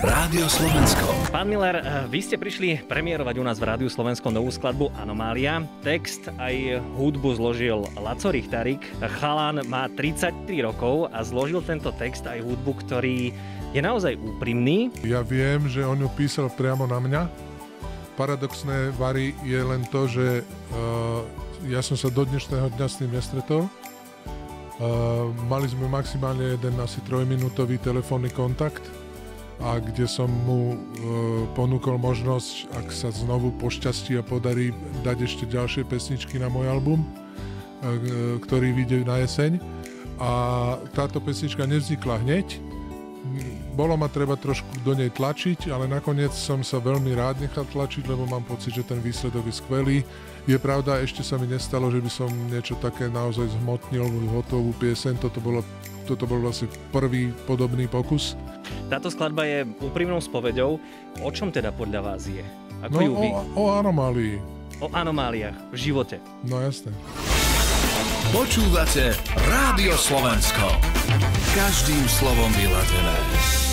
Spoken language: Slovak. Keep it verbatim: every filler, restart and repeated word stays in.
Rádio Slovensko. Pán Miller, vy ste prišli premiérovať u nás v Rádiu Slovensko novú skladbu Anomália. Text aj hudbu zložil Laco Richtarik. Chalán má tridsaťtri rokov a zložil tento text aj hudbu, ktorý je naozaj úprimný. Ja viem, že on ju písal priamo na mňa. Paradoxné, Vary, je len to, že uh, ja som sa do dnešného dňa s tým nestretol. Uh, mali sme maximálne jeden asi trojminútový telefónny kontakt, a kde som mu e, ponúkol možnosť, ak sa znovu pošťastí a podarí dať ešte ďalšie pesničky na môj album, e, ktorý vyjde na jeseň. A táto pesnička nevznikla hneď. Bolo ma treba trošku do nej tlačiť, ale nakoniec som sa veľmi rád nechal tlačiť, lebo mám pocit, že ten výsledok je skvelý. Je pravda, ešte sa mi nestalo, že by som niečo také naozaj zhmotnil, hotovú pieseň. Toto bolo, toto bol vlastne prvý podobný pokus. Táto skladba je úprimnou spoveďou. O čom teda podľa vás je? Ako no, ju vy? O, o anomálii. O anomáliách v živote. No jasné. Počúvate Rádio Slovensko. Každým slovom vyladené.